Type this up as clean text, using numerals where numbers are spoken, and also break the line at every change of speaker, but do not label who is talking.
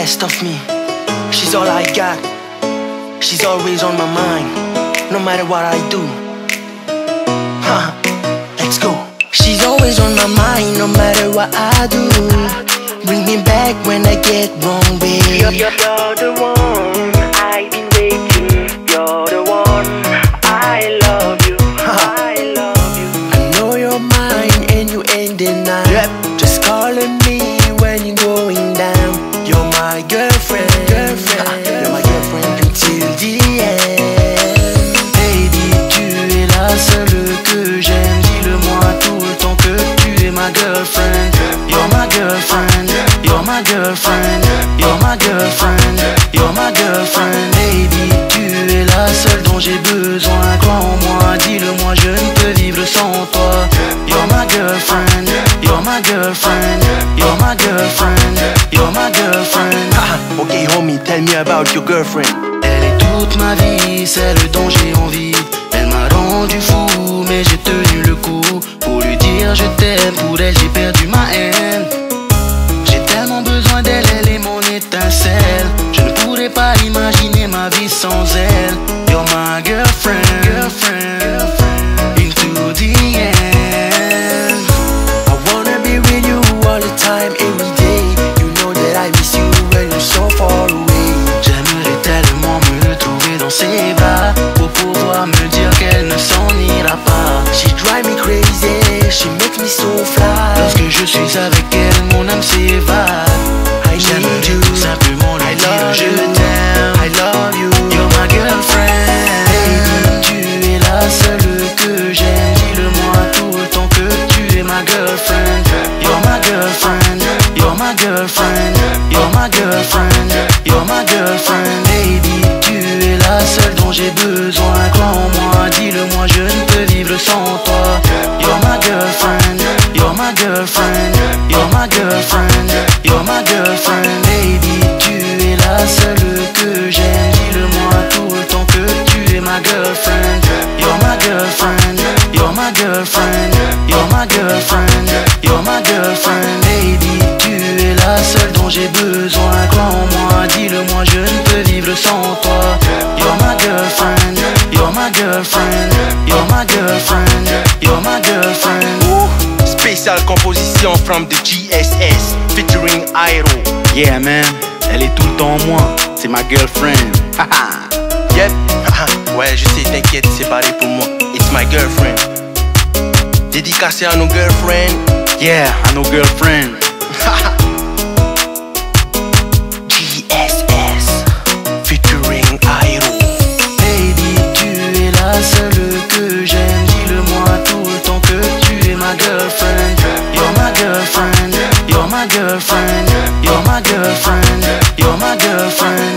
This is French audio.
best of me. She's all I got. She's always on my mind, no matter what I do. Let's go. She's always on my mind, no matter what I do. Bring me back when I get wrong, babe.
You're the one I've been waiting. You're the one I love you. I love you.
I know you're mine and you ain't denying. Yep. Just calling me when you're going down. You're my girlfriend, you're my girlfriend until the end. Baby, tu es la seule que j'aime. Dis-le-moi tout le temps que tu es ma girlfriend. You're my girlfriend, you're my girlfriend, you're my girlfriend, you're my girlfriend. Baby, tu es la seule dont j'ai besoin. Crois en moi, dis-le-moi, je ne peux vivre sans toi. You're my girlfriend, you're my girlfriend, you're my girlfriend, you're my girlfriend. Okay, homie, tell me about your girlfriend. Elle est toute ma vie, celle dont j'ai envie. Elle m'a rendu fou, mais j'ai tenu le coup. Pour lui dire je t'aime, pour elle j'ai perdu ma haine. J'ai tellement besoin d'elle, elle est mon étincelle. Je ne pourrais pas imaginer ma vie sans elle. You're my girlfriend, into the end. I wanna be with you all the time, every day. You know that I miss you when you're so far away. J'aimerais tellement me trouver dans ses bras pour pouvoir me dire qu'elle ne s'en ira pas. She drive me crazy, she makes me so fly. Lorsque je suis avec elle, mon âme s'évade. J'aimerais tout simplement lui dire je t'aime. I love you, you're my girlfriend. Baby, tu es la seule que j'aime. Dis-le-moi tout le temps que tu es ma girlfriend. You're my girlfriend, you're my girlfriend, you're my girlfriend, you're my girlfriend. Baby, tu es la seule dont j'ai besoin. Crois en moi, dis-le-moi, je ne peux vivre sans toi. You're my girlfriend, you're my girlfriend, you're my girlfriend, you're my girlfriend. Baby, tu es la seule que j'aime. Dis-le-moi tout le temps que tu es ma girlfriend. You're my girlfriend, you're my girlfriend, you're my girlfriend, you're my girlfriend. Baby, tu es la seule dont j'ai besoin. Crois en moi, dis-le-moi, je ne peux vivre sans toi. You're my girlfriend, you're my girlfriend, you're my girlfriend, you're my girlfriend. Spécial composition from the GSS featuring Aero.
Yeah man, elle est tout le temps en moi, c'est ma girlfriend.
Yep, ouais je sais, t'inquiète, c'est pareil pour moi. It's my girlfriend. Dédicacé à nos girlfriends.
Yeah, à nos girlfriends.
GSS featuring Aero. Baby, tu es la seule que j'aime. Dis-le-moi tout le temps que tu es ma girlfriend. You're my girlfriend, you're my girlfriend, you're my girlfriend, you're my girlfriend.